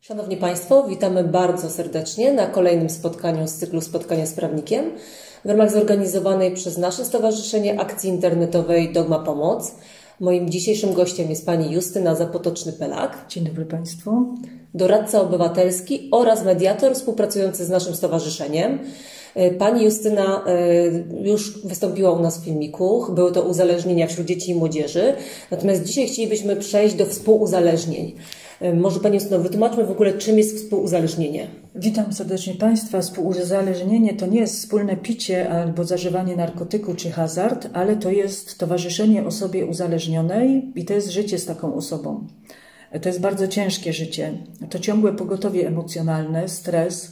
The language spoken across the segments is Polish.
Szanowni Państwo, witamy bardzo serdecznie na kolejnym spotkaniu z cyklu Spotkania z Prawnikiem w ramach zorganizowanej przez nasze stowarzyszenie akcji internetowej Dogma Pomoc. Moim dzisiejszym gościem jest pani Justyna Zapotoczny-Pelak. Dzień dobry Państwu. Doradca obywatelski oraz mediator współpracujący z naszym stowarzyszeniem. Pani Justyna już wystąpiła u nas w filmiku. Były to uzależnienia wśród dzieci i młodzieży. Natomiast dzisiaj chcielibyśmy przejść do współuzależnień. Może Pani Justyno, wytłumaczmy w ogóle, czym jest współuzależnienie. Witam serdecznie Państwa. Współuzależnienie to nie jest wspólne picie albo zażywanie narkotyku czy hazard, ale to jest towarzyszenie osobie uzależnionej i to jest życie z taką osobą. To jest bardzo ciężkie życie. To ciągłe pogotowie emocjonalne, stres,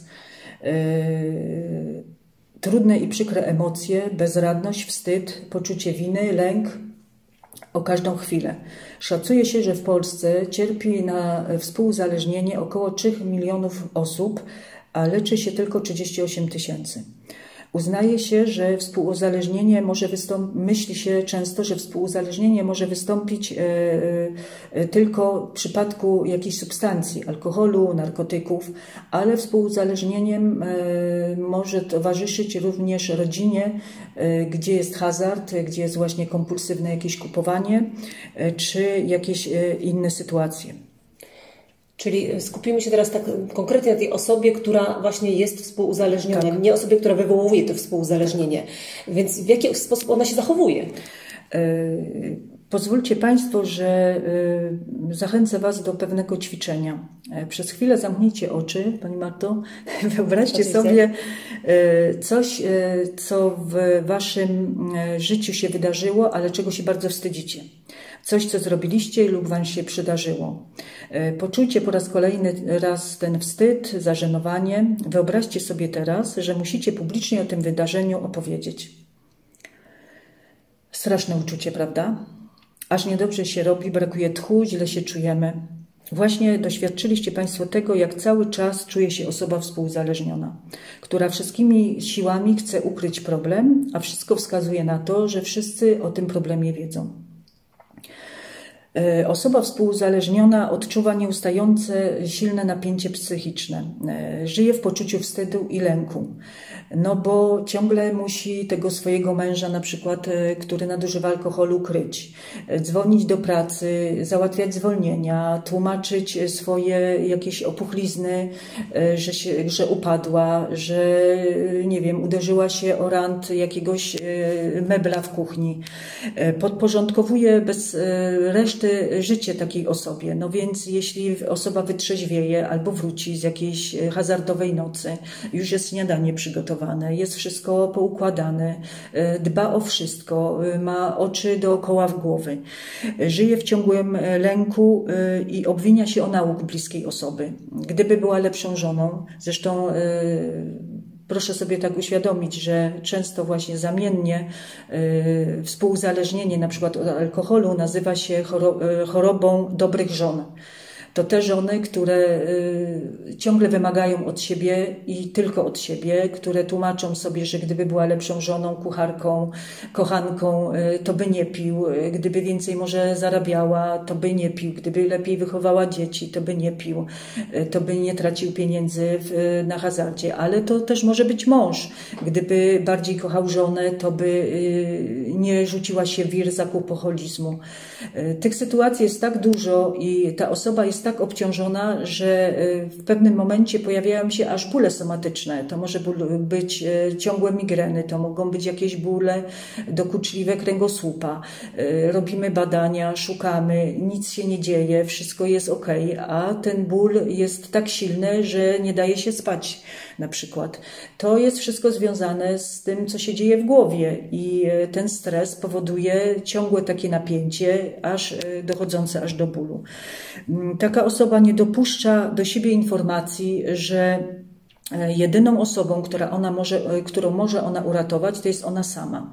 trudne i przykre emocje, bezradność, wstyd, poczucie winy, lęk o każdą chwilę. Szacuje się, że w Polsce cierpi na współuzależnienie około 3 milionów osób, a leczy się tylko 38 tysięcy. Uznaje się, że współuzależnienie może myśli się często, że współuzależnienie może wystąpić tylko w przypadku jakiejś substancji, alkoholu, narkotyków, ale współuzależnieniem może towarzyszyć również rodzinie, gdzie jest hazard, gdzie jest właśnie kompulsywne jakieś kupowanie, czy jakieś inne sytuacje. Czyli skupimy się teraz tak konkretnie na tej osobie, która właśnie jest współuzależniona, tak. Nie osobie, która wywołuje to współuzależnienie. Więc w jaki sposób ona się zachowuje? Pozwólcie Państwo, że zachęcę Was do pewnego ćwiczenia. Przez chwilę zamknijcie oczy, Pani Marto. Wyobraźcie sobie coś, co w Waszym życiu się wydarzyło, ale czego się bardzo wstydzicie. Coś, co zrobiliście lub Wam się przydarzyło. Poczujcie po raz kolejny ten wstyd, zażenowanie. Wyobraźcie sobie teraz, że musicie publicznie o tym wydarzeniu opowiedzieć. Straszne uczucie, prawda? Aż niedobrze się robi, brakuje tchu, źle się czujemy. Właśnie doświadczyliście Państwo tego, jak cały czas czuje się osoba współuzależniona, która wszystkimi siłami chce ukryć problem, a wszystko wskazuje na to, że wszyscy o tym problemie wiedzą. Osoba współuzależniona odczuwa nieustające, silne napięcie psychiczne. Żyje w poczuciu wstydu i lęku. No bo ciągle musi tego swojego męża, na przykład, który nadużywa alkoholu, kryć. Dzwonić do pracy, załatwiać zwolnienia, tłumaczyć swoje jakieś opuchlizny, że upadła, że nie wiem, uderzyła się o rant jakiegoś mebla w kuchni. Podporządkowuje bez reszty życie takiej osobie. No więc jeśli osoba wytrzeźwieje albo wróci z jakiejś hazardowej nocy, już jest śniadanie przygotowane, jest wszystko poukładane, dba o wszystko, ma oczy dookoła w głowy. Żyje w ciągłym lęku i obwinia się o nauk bliskiej osoby. Gdyby była lepszą żoną, zresztą proszę sobie tak uświadomić, że często właśnie zamiennie współuzależnienie na przykład od alkoholu nazywa się chorobą dobrych żon. To te żony, które ciągle wymagają od siebie i tylko od siebie, które tłumaczą sobie, że gdyby była lepszą żoną, kucharką, kochanką, to by nie pił, gdyby więcej może zarabiała, to by nie pił, gdyby lepiej wychowała dzieci, to by nie pił, to by nie tracił pieniędzy na hazardzie. Ale to też może być mąż. Gdyby bardziej kochał żonę, to by nie rzuciła się w wir zakupoholizmu. Tych sytuacji jest tak dużo i ta osoba jest tak obciążona, że w pewnym momencie pojawiają się aż bóle somatyczne. To może być ciągłe migreny, to mogą być jakieś bóle dokuczliwe kręgosłupa. Robimy badania, szukamy, nic się nie dzieje, wszystko jest ok, a ten ból jest tak silny, że nie daje się spać na przykład. To jest wszystko związane z tym, co się dzieje w głowie i ten stres powoduje ciągłe takie napięcie, dochodzące aż do bólu. Taka osoba nie dopuszcza do siebie informacji, że jedyną osobą, którą może ona uratować, to jest ona sama.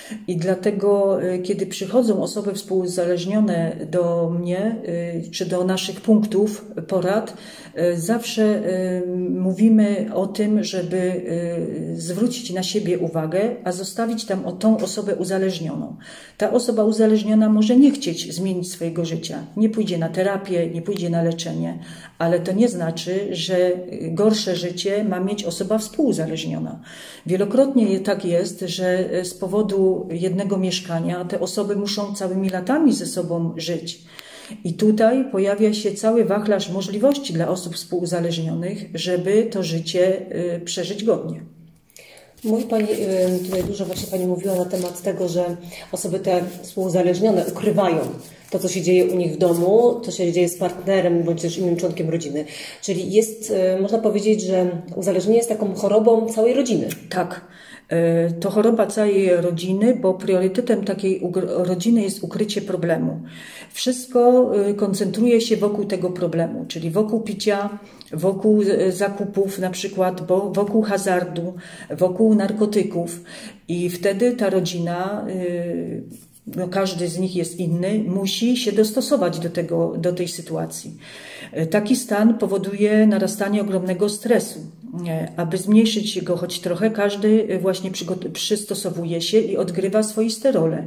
I dlatego, kiedy przychodzą osoby współuzależnione do mnie, czy do naszych punktów porad, zawsze mówimy o tym, żeby zwrócić na siebie uwagę, a zostawić tam tą osobę uzależnioną. Ta osoba uzależniona może nie chcieć zmienić swojego życia. Nie pójdzie na terapię, nie pójdzie na leczenie, ale to nie znaczy, że gorsze życie ma mieć osoba współuzależniona. Wielokrotnie tak jest, że z powodu jednego mieszkania te osoby muszą całymi latami ze sobą żyć. I tutaj pojawia się cały wachlarz możliwości dla osób współuzależnionych, żeby to życie przeżyć godnie. Mówi Pani, tutaj dużo właśnie Pani mówiła na temat tego, że osoby te współuzależnione ukrywają to, co się dzieje u nich w domu, co się dzieje z partnerem bądź też innym członkiem rodziny. Czyli jest, można powiedzieć, że uzależnienie jest taką chorobą całej rodziny. Tak. To choroba całej rodziny, bo priorytetem takiej rodziny jest ukrycie problemu. Wszystko koncentruje się wokół tego problemu, czyli wokół picia, wokół zakupów na przykład, wokół hazardu, wokół narkotyków. I wtedy ta rodzina, każdy z nich jest inny, musi się dostosować do tej sytuacji. Taki stan powoduje narastanie ogromnego stresu. Aby zmniejszyć go choć trochę, każdy właśnie przystosowuje się i odgrywa swoiste role.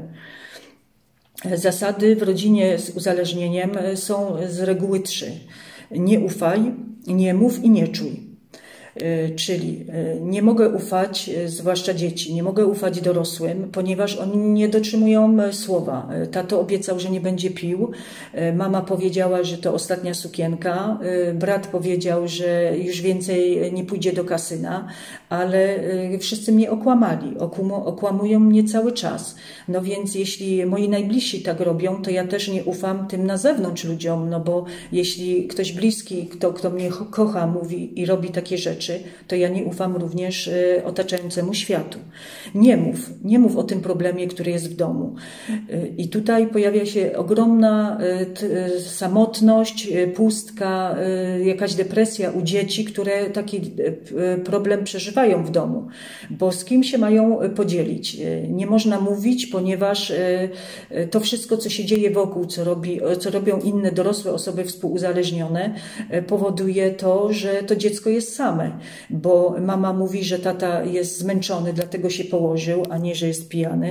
Zasady w rodzinie z uzależnieniem są z reguły 3. Nie ufaj, nie mów i nie czuj. Czyli nie mogę ufać, zwłaszcza dzieci, nie mogę ufać dorosłym, ponieważ oni nie dotrzymują słowa. Tato obiecał, że nie będzie pił, mama powiedziała, że to ostatnia sukienka, brat powiedział, że już więcej nie pójdzie do kasyna, ale wszyscy mnie okłamali, okłamują mnie cały czas. No więc jeśli moi najbliżsi tak robią, to ja też nie ufam tym na zewnątrz ludziom, no bo jeśli ktoś bliski, kto mnie kocha, mówi i robi takie rzeczy, to ja nie ufam również otaczającemu światu. Nie mów o tym problemie, który jest w domu. I tutaj pojawia się ogromna samotność, pustka, jakaś depresja u dzieci, które taki problem przeżywają w domu. Bo z kim się mają podzielić? Nie można mówić, ponieważ to wszystko, co się dzieje wokół, co robią inne dorosłe osoby współuzależnione, powoduje to, że to dziecko jest same. Bo mama mówi, że tata jest zmęczony, dlatego się położył, a nie, że jest pijany,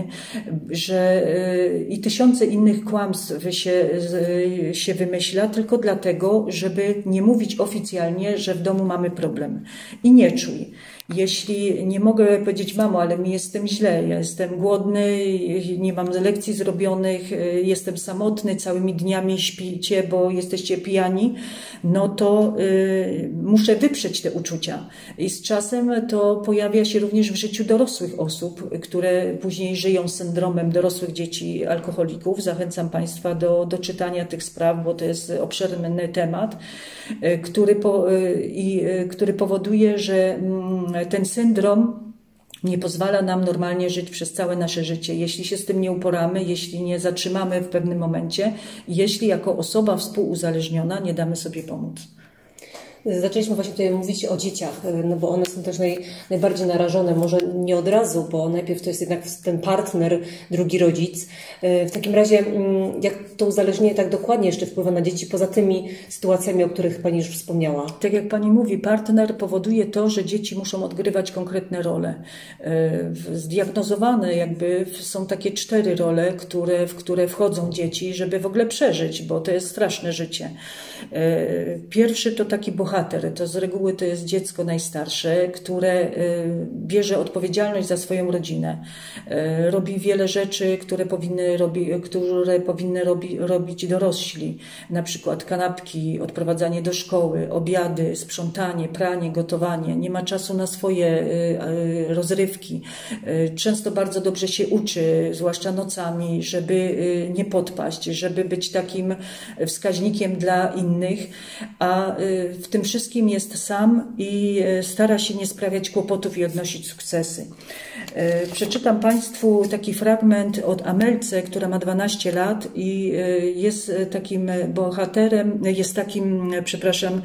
i tysiące innych kłamstw się wymyśla tylko dlatego, żeby nie mówić oficjalnie, że w domu mamy problem. I nie czuj. Jeśli nie mogę powiedzieć, mamo, ale mi jestem źle, ja jestem głodny, nie mam lekcji zrobionych, jestem samotny, całymi dniami śpicie, bo jesteście pijani, no to muszę wyprzeć te uczucia. I z czasem to pojawia się również w życiu dorosłych osób, które później żyją z syndromem dorosłych dzieci alkoholików. Zachęcam Państwa do czytania tych spraw, bo to jest obszerny temat, który powoduje, że ten syndrom nie pozwala nam normalnie żyć przez całe nasze życie. Jeśli się z tym nie uporamy, jeśli nie zatrzymamy w pewnym momencie, jeśli jako osoba współuzależniona nie damy sobie pomóc. Zaczęliśmy właśnie tutaj mówić o dzieciach, no bo one są też najbardziej narażone, może nie od razu, bo najpierw to jest jednak ten partner, drugi rodzic. W takim razie, jak to uzależnienie tak dokładnie jeszcze wpływa na dzieci, poza tymi sytuacjami, o których Pani już wspomniała? Tak jak Pani mówi, partner powoduje to, że dzieci muszą odgrywać konkretne role. Zdiagnozowane jakby są takie 4 role, w które wchodzą dzieci, żeby w ogóle przeżyć, bo to jest straszne życie. Pierwszy to taki bohater, to z reguły to jest dziecko najstarsze, które bierze odpowiedzialność za swoją rodzinę. Robi wiele rzeczy, które powinny robić dorośli. Na przykład kanapki, odprowadzanie do szkoły, obiady, sprzątanie, pranie, gotowanie. Nie ma czasu na swoje rozrywki. Często bardzo dobrze się uczy, zwłaszcza nocami, żeby nie podpaść, żeby być takim wskaźnikiem dla innych, a w tym wszystkim jest sam i stara się nie sprawiać kłopotów i odnosić sukcesy. Przeczytam Państwu taki fragment od Amelce, która ma 12 lat i jest takim bohaterem, jest takim, przepraszam,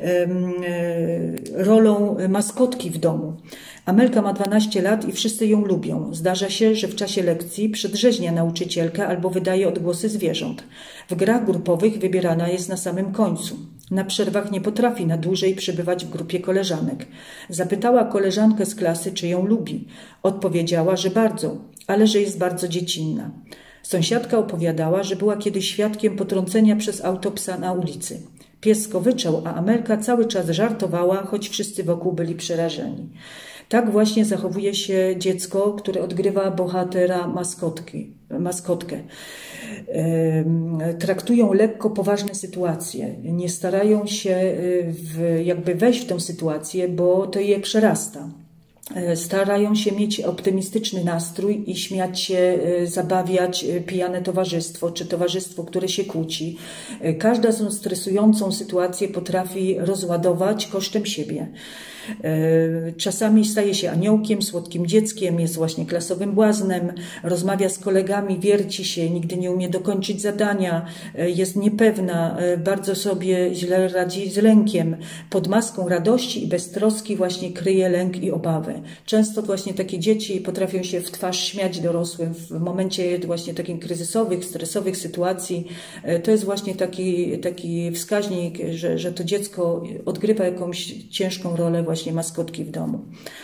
rolą maskotki w domu. Amelka ma 12 lat i wszyscy ją lubią. Zdarza się, że w czasie lekcji przedrzeźnia nauczycielkę albo wydaje odgłosy zwierząt. W grach grupowych wybierana jest na samym końcu. Na przerwach nie potrafi na dłużej przebywać w grupie koleżanek. Zapytała koleżankę z klasy, czy ją lubi. Odpowiedziała, że bardzo, ale że jest bardzo dziecinna. Sąsiadka opowiadała, że była kiedyś świadkiem potrącenia przez auto psa na ulicy. Pies skowyczał, a Amelka cały czas żartowała, choć wszyscy wokół byli przerażeni. Tak właśnie zachowuje się dziecko, które odgrywa bohatera maskotkę. Traktują lekko poważne sytuacje. Nie starają się jakby wejść w tę sytuację, bo to je przerasta. Starają się mieć optymistyczny nastrój i śmiać się, zabawiać pijane towarzystwo, czy towarzystwo, które się kłóci. Każdą stresującą sytuację potrafi rozładować kosztem siebie. Czasami staje się aniołkiem, słodkim dzieckiem, jest właśnie klasowym błaznem, rozmawia z kolegami, wierci się, nigdy nie umie dokończyć zadania, jest niepewna, bardzo sobie źle radzi z lękiem. Pod maską radości i beztroski właśnie kryje lęk i obawę. Często właśnie takie dzieci potrafią się w twarz śmiać dorosłym w momencie właśnie takich kryzysowych, stresowych sytuacji. To jest właśnie taki wskaźnik, że to dziecko odgrywa jakąś ciężką rolę właśnie maskotki w domu.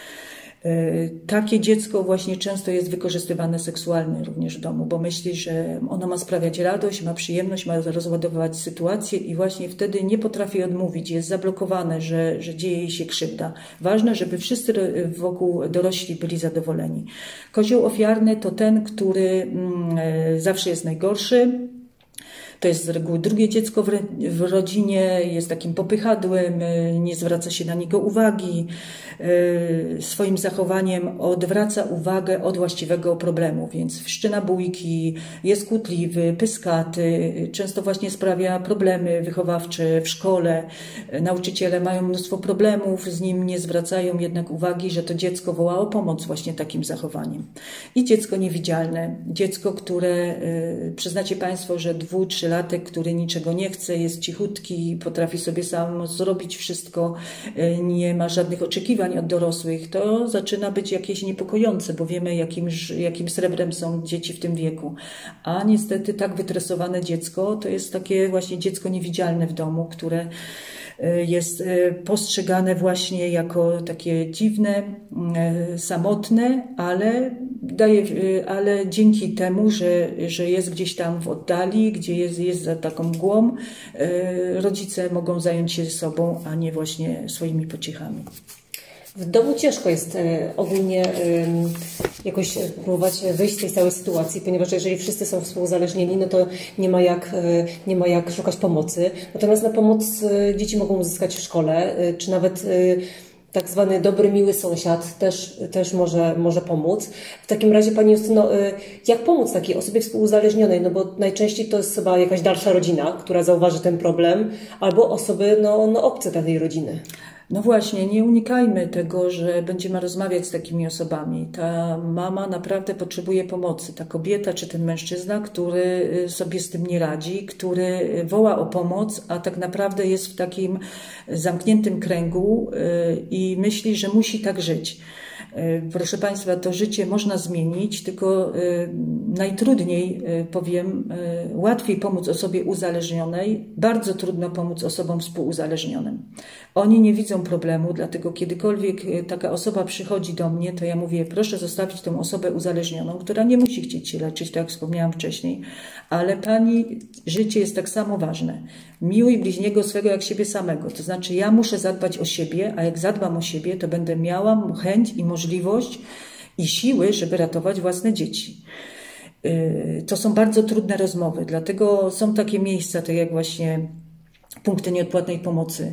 Takie dziecko właśnie często jest wykorzystywane seksualnie również w domu, bo myśli, że ono ma sprawiać radość, ma przyjemność, ma rozładowywać sytuację i właśnie wtedy nie potrafi odmówić, jest zablokowane, że dzieje jej się krzywda. Ważne, żeby wszyscy wokół dorośli byli zadowoleni. Kozioł ofiarny to ten, który zawsze jest najgorszy. To jest z reguły drugie dziecko w rodzinie, jest takim popychadłem, nie zwraca się na niego uwagi. Swoim zachowaniem odwraca uwagę od właściwego problemu, więc wszczyna bójki, jest kłótliwy, pyskaty, często właśnie sprawia problemy wychowawcze w szkole. Nauczyciele mają mnóstwo problemów, z nim nie zwracają jednak uwagi, że to dziecko woła o pomoc właśnie takim zachowaniem. I dziecko niewidzialne, dziecko, które przyznacie Państwo, że 2-3-latek, który niczego nie chce, jest cichutki, potrafi sobie sam zrobić wszystko, nie ma żadnych oczekiwań od dorosłych, to zaczyna być jakieś niepokojące, bo wiemy, jakim srebrem są dzieci w tym wieku. A niestety tak wytresowane dziecko to jest takie właśnie dziecko niewidzialne w domu, które jest postrzegane właśnie jako takie dziwne, samotne, ale dzięki temu, że jest gdzieś tam w oddali, gdzie jest za taką mgłą, rodzice mogą zająć się sobą, a nie właśnie swoimi pociechami. W domu ciężko jest ogólnie jakoś próbować wyjść z tej całej sytuacji, ponieważ jeżeli wszyscy są współuzależnieni, no to nie ma jak szukać pomocy. Natomiast na pomoc dzieci mogą uzyskać w szkole, czy nawet tak zwany dobry, miły sąsiad też może pomóc. W takim razie, Pani Justyno, jak pomóc takiej osobie współuzależnionej? No bo najczęściej to jest chyba jakaś dalsza rodzina, która zauważy ten problem, albo osoby obce dla tej rodziny. No właśnie, nie unikajmy tego, że będziemy rozmawiać z takimi osobami. Ta mama naprawdę potrzebuje pomocy. Ta kobieta czy ten mężczyzna, który sobie z tym nie radzi, który woła o pomoc, a tak naprawdę jest w takim zamkniętym kręgu i myśli, że musi tak żyć. Proszę Państwa, to życie można zmienić, tylko najtrudniej, łatwiej pomóc osobie uzależnionej, bardzo trudno pomóc osobom współuzależnionym. Oni nie widzą problemu, dlatego kiedykolwiek taka osoba przychodzi do mnie, to ja mówię, proszę zostawić tą osobę uzależnioną, która nie musi chcieć się leczyć, tak jak wspomniałam wcześniej, ale Pani życie jest tak samo ważne. Miłuj bliźniego swego jak siebie samego, to znaczy ja muszę zadbać o siebie, a jak zadbam o siebie, to będę miała chęć i możliwość i siły, żeby ratować własne dzieci. To są bardzo trudne rozmowy, dlatego są takie miejsca, tak jak właśnie punkty nieodpłatnej pomocy.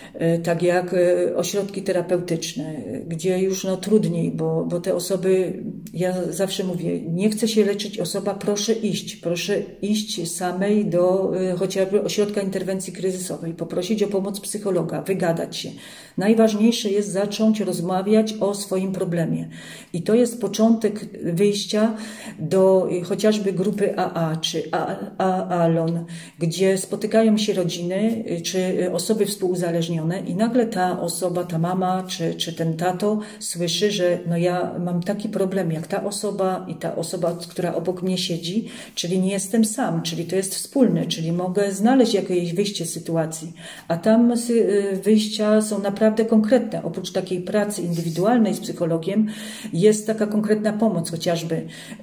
tak jak ośrodki terapeutyczne, gdzie już trudniej, bo te osoby, ja zawsze mówię, nie chce się leczyć osoba, proszę iść samej do chociażby ośrodka interwencji kryzysowej, poprosić o pomoc psychologa, wygadać się. Najważniejsze jest zacząć rozmawiać o swoim problemie. I to jest początek wyjścia do chociażby grupy AA czy ALON, gdzie spotykają się rodziny czy osoby współuzależnione i nagle ta osoba, ta mama czy ten tato słyszy, że ja mam taki problem jak ta osoba i ta osoba, która obok mnie siedzi, czyli nie jestem sam, czyli to jest wspólne, czyli mogę znaleźć jakieś wyjście z sytuacji. A tam wyjścia są naprawdę konkretne. Oprócz takiej pracy indywidualnej z psychologiem jest taka konkretna pomoc, chociażby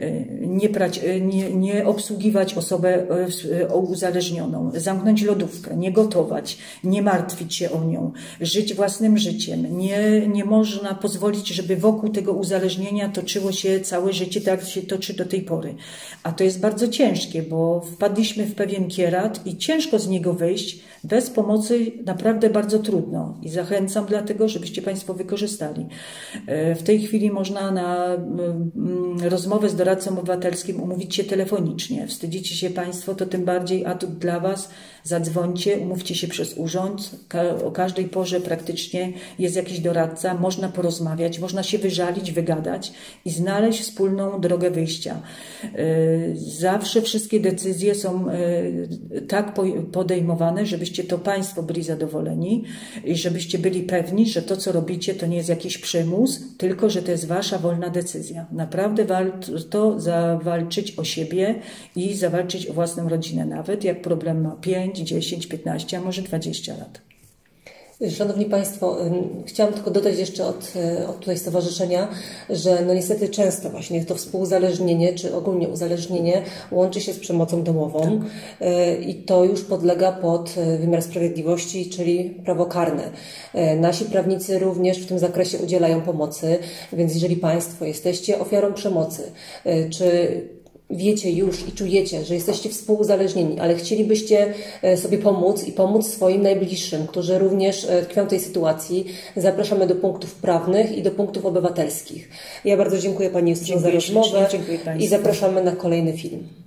nie obsługiwać osobę uzależnioną, zamknąć lodówkę, nie gotować, nie martwić się o nią, żyć własnym życiem. Nie można pozwolić, żeby wokół tego uzależnienia toczyło się całe życie, tak jak się toczy do tej pory. A to jest bardzo ciężkie, bo wpadliśmy w pewien kierat i ciężko z niego wyjść. Bez pomocy naprawdę bardzo trudno i zachęcam dlatego, żebyście Państwo wykorzystali. W tej chwili można na rozmowę z doradcą obywatelskim umówić się telefonicznie. Wstydzicie się Państwo, to tym bardziej atut dla Was. Zadzwońcie, umówcie się przez urząd. O każdej porze praktycznie jest jakiś doradca. Można porozmawiać, można się wyżalić, wygadać i znaleźć wspólną drogę wyjścia. Zawsze wszystkie decyzje są tak podejmowane, żebyście to Państwo byli zadowoleni i żebyście byli pewni, że to, co robicie, to nie jest jakiś przymus, tylko że to jest Wasza wolna decyzja. Naprawdę warto zawalczyć o siebie i zawalczyć o własną rodzinę, nawet jak problem ma 5, 10, 15, a może 20 lat. Szanowni Państwo, chciałam tylko dodać jeszcze od tutaj stowarzyszenia, że niestety często właśnie to współuzależnienie, czy ogólnie uzależnienie łączy się z przemocą domową i to już podlega pod wymiar sprawiedliwości, czyli prawo karne. Nasi prawnicy również w tym zakresie udzielają pomocy, więc jeżeli Państwo jesteście ofiarą przemocy, czy wiecie już i czujecie, że jesteście współuzależnieni, ale chcielibyście sobie pomóc i pomóc swoim najbliższym, którzy również tkwią w tej sytuacji, zapraszamy do punktów prawnych i do punktów obywatelskich. Ja bardzo dziękuję Pani Justyno za rozmowę i zapraszamy na kolejny film.